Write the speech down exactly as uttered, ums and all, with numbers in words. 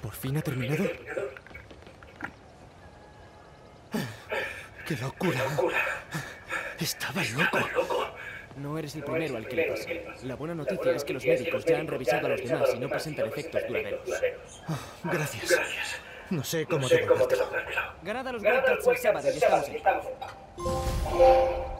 ¿Por fin ha terminado? ¡Qué locura! Estaba loco. No eres el primero al que le pasa. La buena noticia es que los médicos ya han revisado a los demás y no presentan efectos duraderos. Oh, gracias. No sé cómo devolvértelo. Ganad a los Wildcats el sábado y estamos ahí.